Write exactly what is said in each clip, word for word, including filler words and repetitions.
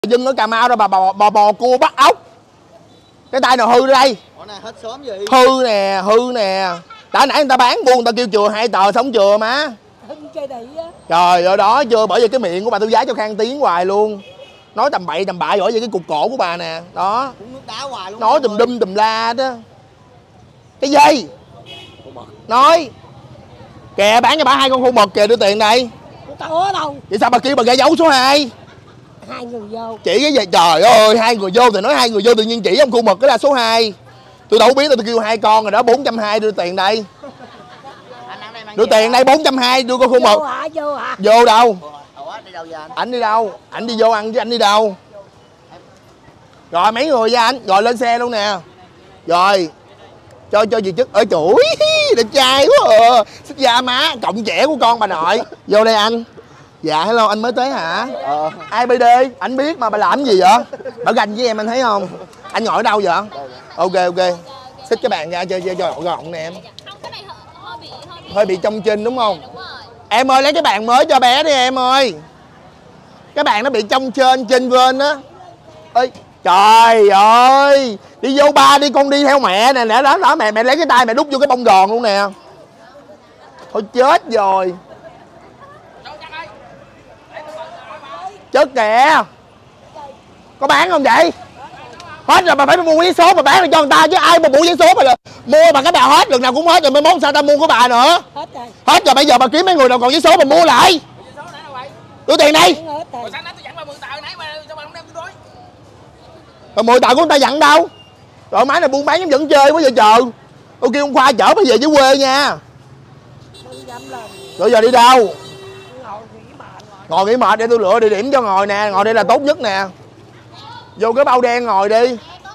Dân ở Cà Mau đó bà bò bò, bò cua bắt ốc. Cái tay nào hư đây? Ủa này hết sớm gì? Hư nè, hư nè. Đã nãy người ta bán buôn người ta kêu chừa hai tờ sống chừa mà. Trời ơi đó chưa, bởi vì cái miệng của bà tôi giá cho khang tiếng hoài luôn. Nói tầm bậy tầm bạ giỏi vậy cái cục cổ của bà nè. Đó. Cũng nước đá hoài luôn. Nói tùm đum tùm la đó. Cái gì? Nói. Kìa bán cho bà hai con khô mực kìa, đưa tiền đây. Có đâu. Vậy sao bà kêu bà ra dấu số hai? Hai người vô. Chỉ cái gì trời ơi, hai người vô thì nói hai người vô, tự nhiên chỉ ông khu mực cái là số hai. Tôi đâu biết, tôi kêu hai con rồi đó, bốn trăm hai mươi đưa tiền đây. Đưa tiền đây bốn trăm hai mươi đưa con khu mực. Vô hả? Vô hả? Vô đâu? Ủa đi đâu vậy anh? Ảnh đi đâu? Ảnh đi vô ăn chứ ảnh đi đâu? Rồi mấy người với anh, rồi lên xe luôn nè. Rồi. Cho cho gì chức ở chuỗi, đẹp trai quá à. Xích da má, cộng trẻ của con bà nội. Vô đây anh. Dạ hello, anh mới tới hả? Ờ. Ai bê đê, anh biết mà bà làm gì vậy? Bà ganh với em anh thấy không? Anh ngồi ở đâu vậy? Ok ok. Xích cái bàn ra chơi chơi cho gọn gọn nè em. Hơi bị trong trên đúng không? Em ơi lấy cái bàn mới cho bé đi em ơi. Cái bàn nó bị trong trên trên vên á. Ơi trời ơi. Đi vô ba đi, con đi theo mẹ nè, nè đó đó mẹ mẹ lấy cái tay mẹ đút vô cái bông gòn luôn nè. Thôi chết rồi. Chết kìa. Có bán không vậy? Hết rồi mà phải mua giấy số mà bán cho người ta chứ ai mà mua giấy số mà là mua mà cái bà hết lần nào cũng hết rồi mới món sao ta mua của bà nữa. Hết rồi. Hết rồi bây giờ bà kiếm mấy người nào còn giấy số mà mua lại. Đưa tiền đi. Rồi mười tờ của người ta dặn đâu? Rồi máy này buôn bán giống dẫn chơi quá giờ chờ. Tôi kêu ông Khoa chở bà về dưới quê nha. Rồi giờ đi đâu? Ngồi nghỉ mệt để tôi lựa địa điểm cho ngồi nè, ngồi đây là tốt nhất nè. Vô cái bao đen ngồi đi.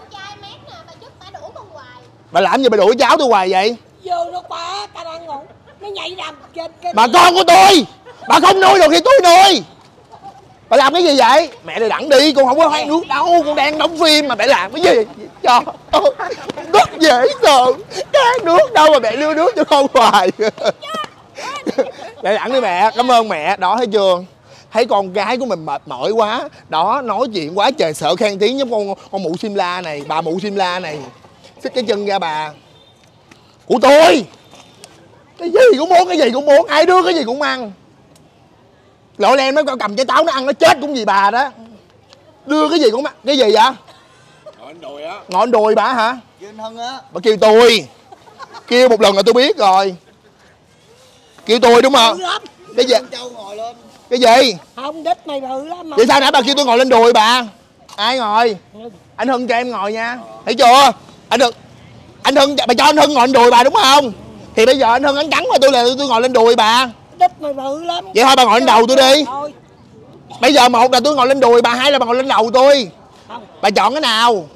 Bà làm gì bà đuổi cháu tôi hoài vậy? Vô nó quá, ta đang ngủ. Nó nhảy ra trên cái. Bà con của tôi. Bà không nuôi được thì tôi nuôi. Bà làm cái gì vậy? Mẹ đi đặng đi, con không có hoang nước đâu, con đang đóng phim mà mẹ làm cái gì? Trời ơi, rất dễ sợ. Cái nước đâu mà mẹ đưa nước cho con hoài. Để đặng đi mẹ, cảm ơn mẹ. Đó thấy chưa? Thấy con gái của mình mệt mỏi quá. Đó, nói chuyện quá trời sợ khen tiếng giống con con mụ Simla này, bà mụ Simla này. Xích cái chân ra bà. Của tôi. Cái gì cũng muốn, cái gì cũng muốn, ai đưa cái gì cũng ăn. Lội len nó cầm trái táo nó ăn nó chết cũng gì bà đó. Đưa cái gì cũng ăn. Cái gì vậy? Ngọn đùi á. Ngọn đùi bà hả? Duyên Hân á. Bà kêu tôi. Kêu một lần là tôi biết rồi. Kêu tôi đúng không? Cái gì? Châu ngồi lên. Cái gì? Không đít mày bự lắm mà. Vậy sao nãy bà kêu tôi ngồi lên đùi bà? Ai ngồi? Anh Hưng cho em ngồi nha. Thấy chưa? Anh Hưng. Anh Hưng bà cho anh Hưng ngồi lên đùi bà đúng không? Thì bây giờ anh Hưng anh cắn mà tôi là tôi ngồi lên đùi bà. Đít mày bự lắm. Vậy thôi bà ngồi lên đầu tôi đi. Bây giờ một là tôi ngồi lên đùi bà, hai là bà ngồi lên đầu tôi. Bà chọn cái nào?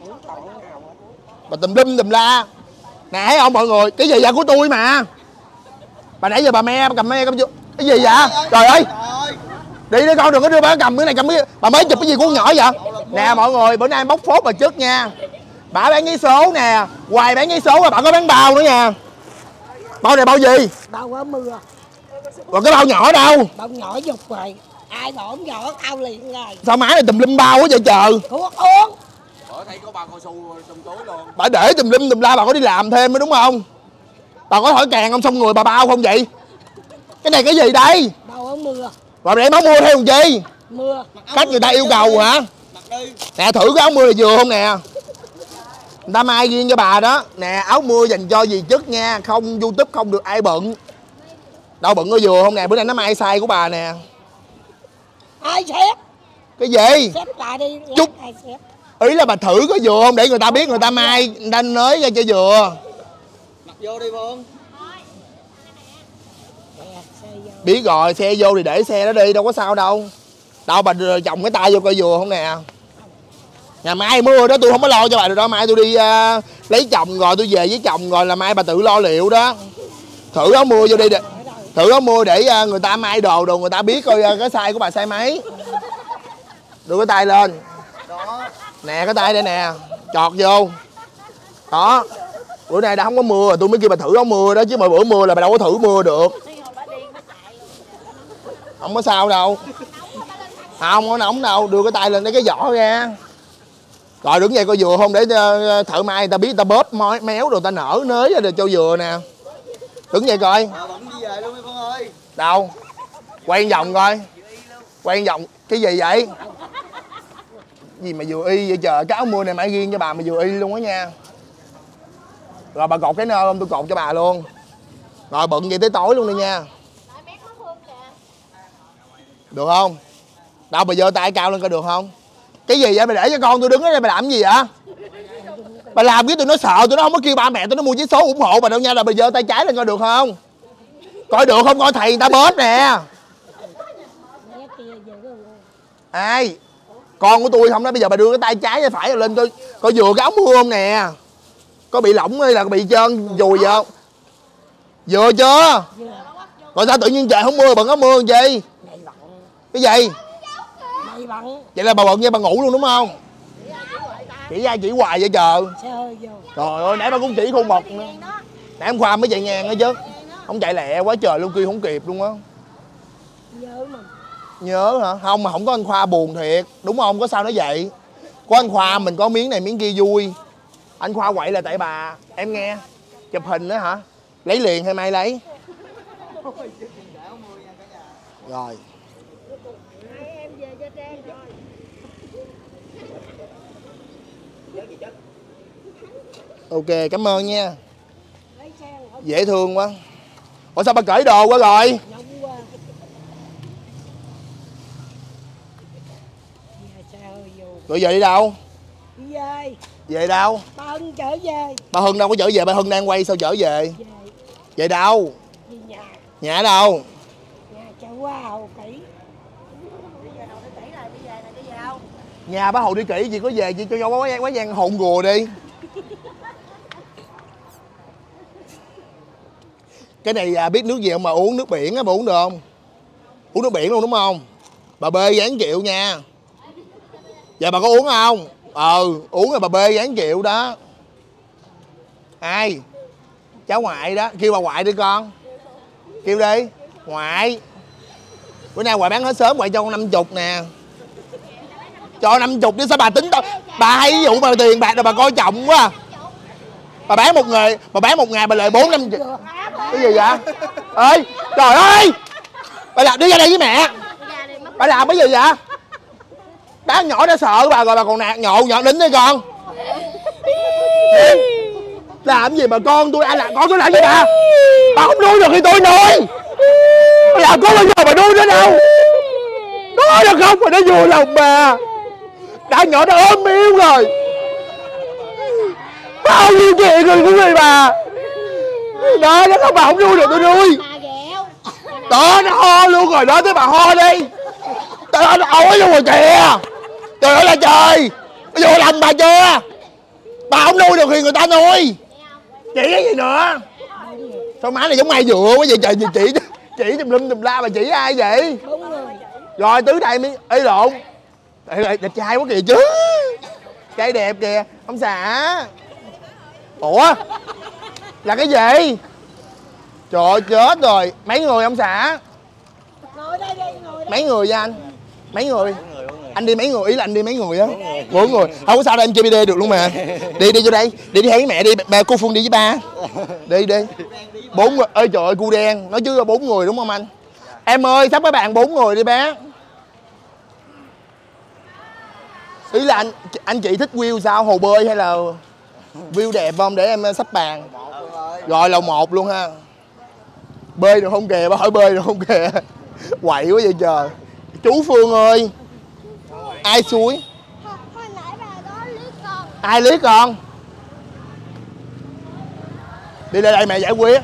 Bà tùm lum tùm la. Nè thấy không mọi người? Cái gì vậy của tôi mà. Bà nãy giờ bà me bà cầm me cầm vô. Cái gì vậy? Trời ơi. Đi đi con đừng có đưa bà cầm cái này cầm cái. Bà mới chụp cái gì của con nhỏ vậy? Nè mọi người bữa nay bóc phốt bà trước nha. Bà bán giấy số nè, hoài bán giấy số rồi bà có bán bao nữa nha. Bao này bao gì? Bao ở mưa. Còn cái bao nhỏ đâu? Bao nhỏ dục rồi. Ai bỏ nhỏ ao liền rồi. Sao má này tùm lum bao quá vậy trời? Thuốc uống. Ở thấy có bao cao su trong túi luôn. Bà để tùm lum tùm la bà có đi làm thêm mới đúng không? Bà có thổi càng không xong người bà bao không vậy? Cái này cái gì đây? Bao ở mưa. Bà để máu mưa theo làm chi? Mưa. Cách người ta yêu cầu hả? Nè thử cái áo mưa là vừa không nè? Người ta may riêng cho bà đó. Nè áo mưa dành cho dì chức nha. Không YouTube không được ai bận. Đâu bận có vừa không nè? Bữa nay nó may size của bà nè. Ai xếp? Cái gì? Xếp lại đi. Chút. Ai xếp? Ý là bà thử có vừa không để người ta biết người ta may người ta nới ra cho vừa. Mặc vô đi Phương. Biết rồi, xe vô thì để xe đó đi, đâu có sao đâu. Đâu bà chồng cái tay vô coi vừa không nè. Ngày mai mưa đó tôi không có lo cho bà được đâu. Mai tôi đi uh, lấy chồng rồi tôi về với chồng rồi là mai bà tự lo liệu đó. Thử áo mưa vô đi. Thử áo mưa để uh, người ta may đồ đồ người ta biết coi uh, cái size của bà size mấy. Đưa cái tay lên. Đó. Nè cái tay đây nè. Chọt vô. Đó. Bữa nay đã không có mưa rồi tôi mới kêu bà thử áo mưa đó chứ mà bữa mưa là bà đâu có thử mưa được. Không có sao đâu. Không có nóng đâu, đưa cái tay lên lấy cái vỏ ra. Rồi đứng vậy coi dừa không để thợ may người ta biết, người ta bóp méo rồi ta nở nới rồi cho dừa nè. Đứng vậy coi. À, vẫn đi về luôn con ơi. Đâu? Quay vòng coi. Quay vòng cái gì vậy? Gì mà vừa y vậy trời, cái áo mưa này买riêng cho bà mà vừa y luôn á nha. Rồi bà cột cái nơ không, tôi cột cho bà luôn. Rồi bận vậy tới tối luôn đi nha. Được không? Đâu bà giơ tay cao lên coi được không? Cái gì vậy? Bà để cho con tôi đứng ở đây bà làm cái gì vậy? Bà làm cái tụi nó sợ, tụi nó không có kêu ba mẹ tụi nó mua vé số ủng hộ bà đâu nha. Là bà giơ tay trái lên coi được không? Coi được không? Coi thầy người ta bớt nè. Ai? Con của tôi không đó, bây giờ bà đưa cái tay trái tay phải lên coi coi vừa cái ống mưa không nè. Có bị lỏng hay là bị trơn dùi vậy không? Vừa chưa? Rồi sao tự nhiên trời không mưa bận áo mưa làm chi? Cái gì? Vậy là bà bận vậy bà ngủ luôn đúng không? Chỉ ra chỉ hoài vậy trời. Trời ơi nãy bà cũng chỉ khuôn một nữa. Nãy hôm qua mới chạy ngang nữa chứ. Không chạy lẹ quá trời luôn, kia không kịp luôn á. Nhớ mà. Nhớ hả? Không mà không có anh Khoa buồn thiệt. Đúng không? Có sao nó vậy? Có anh Khoa mình có miếng này miếng kia vui. Anh Khoa quậy là tại bà. Em nghe. Chụp hình đó hả? Lấy liền hay mai lấy? Rồi. Ok cảm ơn nha. Dễ thương quá. Ủa sao bà cởi đồ quá rồi? Rồi về đi đâu? Đi về. Về đâu? Bà Hưng trở về. Bà Hưng đâu có trở về, bà Hưng đang quay sao trở về? Về. Về đâu? Đi nhà. Nhà ở đâu? Nhà chợ Hoa Hậu Kỷ. Nhà bá Hậu đi kỹ gì có về chị cho vô quá quá gian hồn gùa đi. Cái này à, biết nước gì không mà uống nước biển á, bà uống được không? Uống nước biển luôn đúng không? Bà bê gán chịu nha. Giờ bà có uống không? Ừ, uống rồi bà bê gán chịu đó. Ai? Cháu ngoại đó, kêu bà ngoại đi con. Kêu đi, ngoại. Bữa nay ngoại bán hết sớm, ngoại cho con năm chục nè. Cho năm chục chứ sao bà tính đâu. Bà hay ví dụ mà tiền bạc rồi bà coi trọng quá. Bà bán một ngày, bà bán một ngày bà lợi bốn năm chục. Cái gì vậy? Ơi, trời ơi. Bà làm đi ra đây với mẹ. Bà làm cái gì vậy? Đá nhỏ đã sợ bà rồi bà còn nạt nhộ nhọ đính đấy con. Làm gì mà con tôi, ai làm con tôi làm gì bà? Bà không nuôi được thì tôi nuôi. Bà làm có bao giờ bà nuôi nó đâu. Nói được không mà nó vui lòng bà. Đã nhỏ nó ốm yếu rồi. Bao nhiêu chuyện rồi của người bà. Đó, nó không bà không nuôi được tôi nuôi. Đó, nó ho luôn rồi, nói tới bà ho đi. Trời ơi, nó ối luôn rồi kìa. Trời ơi là trời. Bây giờ làm bà chưa? Bà không nuôi được thì người ta nuôi. Chỉ cái gì nữa? Sao má này giống ai dựa quá vậy trời, gì chỉ chỉ tùm lum tùm la, bà chỉ ai vậy? Rồi tứ đây mới ê lộn. Ê, đẹp trai quá kìa chứ. Trai đẹp kìa, ông xã. Ủa? Là cái gì? Trời ơi chết rồi, mấy người ông xã? Ngồi đây đi, ngồi đây. Mấy người vậy anh? Mấy người? Anh đi mấy người, ý là anh đi mấy người á? Bốn người. Không có sao đâu, em chơi bê đê được luôn mà. Đi đi vô đây, đi đi thấy mẹ đi, bà cô Phương đi với ba. Đi đi. Bốn người, ơi trời ơi cu đen, nói chứ là bốn người đúng không anh? Em ơi, sắp với bạn bốn người đi bé. Ý là anh anh chị thích view sao, hồ bơi hay là view đẹp không để em sắp bàn. Rồi lầu một luôn ha. Bơi được không kìa, bà hỏi bơi được không kìa. Quậy quá vậy trời. Chú Phương ơi. Ai suối? Hồi nãy bà đó liếc con. Ai liếc con? Đi lên đây mẹ giải quyết.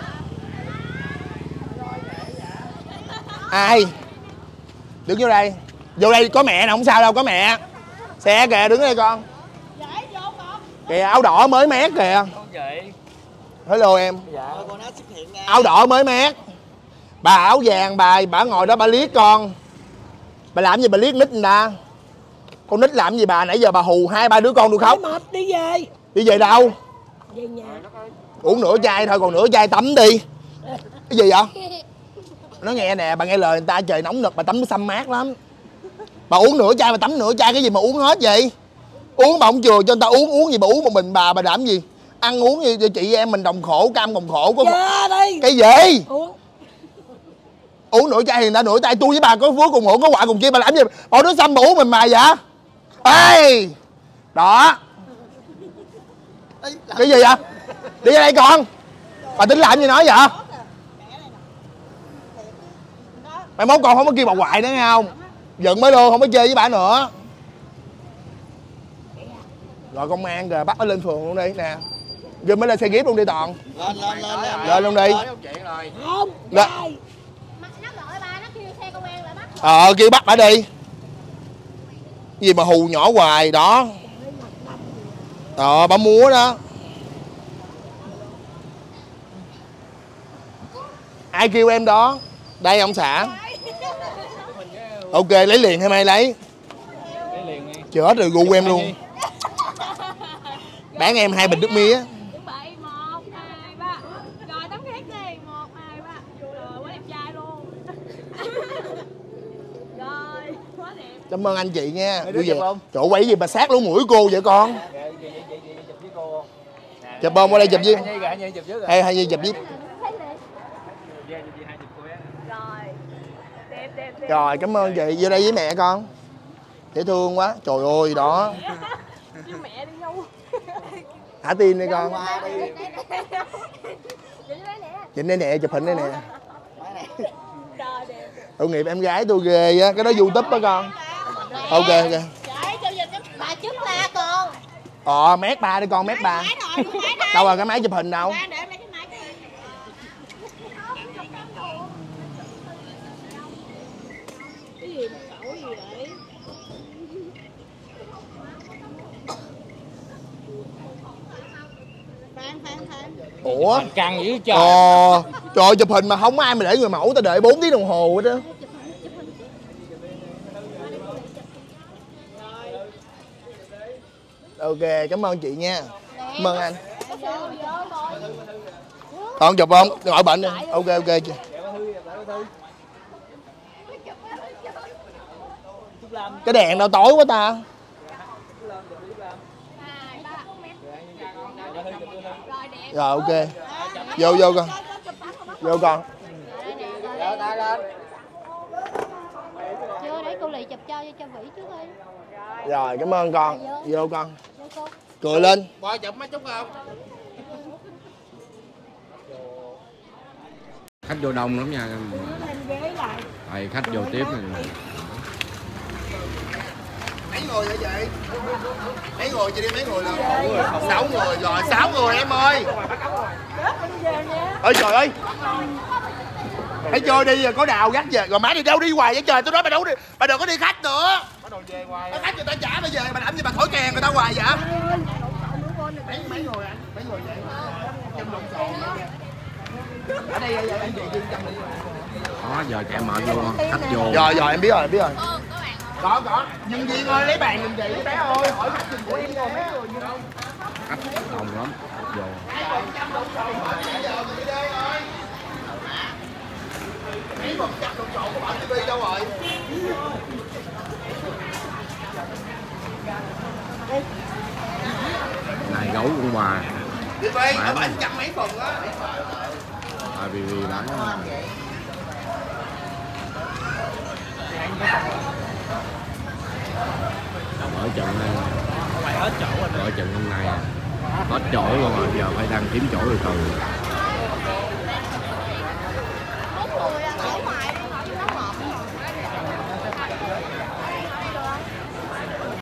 Ai? Đứng vô đây. Vô đây có mẹ nè, không sao đâu, có mẹ. Xe kìa, đứng đây con. Kìa áo đỏ mới mét kìa. Hello em. Áo đỏ mới mét. Bà áo vàng bà bà ngồi đó bà liếc con. Bà làm gì bà liếc nít người ta? Con nít làm gì bà, nãy giờ bà hù hai ba đứa con tôi khóc. Mệt đi về. Đi về đâu? Về nhà. Uống nửa chai thôi, còn nửa chai tắm đi. Cái gì vậy? Nó nghe nè, bà nghe lời người ta, trời nóng nực bà tắm xăm mát lắm. Bà uống nửa chai, bà tắm nửa chai cái gì mà uống hết vậy? Uống bà không chừa cho người ta uống, uống gì bà uống một mình bà, bà làm gì? Ăn uống như chị em mình đồng khổ, cam đồng khổ có Dạ đi. Cái gì? Uống. Uống nửa chai thì người ta nửa chai, tôi với bà có phước cùng hưởng có quả cùng chi, bà làm gì? Bỏ nước xăm bà uống mình mà vậy? Ê! Đó. Cái gì vậy? Đi ra đây con. Bà tính làm gì nói vậy? Mai mốt con không có kêu bà hoài nữa nghe không? Giận mới luôn, không có chơi với bà nữa. Rồi công an kìa, bắt nó lên phường luôn đi nè. Giờ mới lên xe ghép luôn đi Toàn. Lên lên lên lên. Lên luôn đi. Không. Lên. Nó gọi ba nó kêu xe công an lại bắt. Ờ kêu bắt bà đi. Gì mà hù nhỏ hoài đó. Ờ bà múa đó. Ai kêu em đó? Đây ông xã. Ok lấy liền hay mai lấy? Lấy liền đi. Chưa hết rồi gu em luôn. Bán em hai bình nước mía. Chuẩn bị một, hai, ba. Rồi tấm khác đi. Một, hai, ba. Rồi quá đẹp trai luôn. Rồi quá đẹp. Cảm ơn anh chị nha. Vui vẻ. Chỗ quay gì mà sát lỗ mũi cô vậy con? Chụp bông qua đây chụp với. Hay hay gì chụp với. Rồi cảm ơn chị. Vô đây với mẹ con. Dễ thương quá. Trời ơi đó. Chứ mẹ đi đâu. Thả tim đi con. Chỉnh đây nè, chụp hình đây nè. Tội nghiệp em gái tôi ghê á, cái đó YouTube đó con. Ok ok. Bà trước la con. Ờ mét ba đi con, mét ba. Đâu rồi cái máy chụp hình đâu? Ủa? Căng dữ trời. Ờ, trời ơi, chụp hình mà không ai mà để người mẫu, ta đợi bốn tiếng đồng hồ hết đó. Ok, cảm ơn chị nha. Cảm ơn anh. Con chụp không? Gọi bệnh đi. Ok ok chị. Cái đèn đâu tối quá ta. Rồi ok. Vô vô con. Vô con. Chưa để cô Lì chụp cho cho Vĩ trước đi. Rồi cảm ơn con. Vô con. Cười lên. Coi chụp mấy chút không? Khách vô đông lắm nha. Rồi khách vô tiếp này. Mấy người vậy chị? Mấy người chị đi mấy người là? Sáu người rồi, sáu người em ơi. Ơi trời ơi. Hãy chơi đi có đào gắt về. Rồi má đi đâu đi hoài vậy trời, tôi nói bà đâu đi. Bà đừng có đi khách nữa. Có khách người ta trả bà về, bà làm gì bà thổi kèn người ta hoài vậy? Mấy mấy người anh? Mấy người vậy? Trong lộn xộn. Ở đây anh chị đi trong đi. Đó giờ kẻ mở vô, khách vô. Rồi rồi em biết rồi, em biết rồi. Có có, nhân viên ơi lấy bàn giùm chị bé ơi, hỏi khách giùm của em rồi mấy người như đâu. Khách đông lắm, khách vô. Mấy phần trăm lộn xộn của bạn ti vi đâu rồi? Này gấu con bà. ti vi, nó bán trăm mấy phần á. À vì vì bán. Ở trận này. Ở trận hôm nay. Hết chỗ luôn rồi, giờ phải đăng kiếm chỗ từ từ.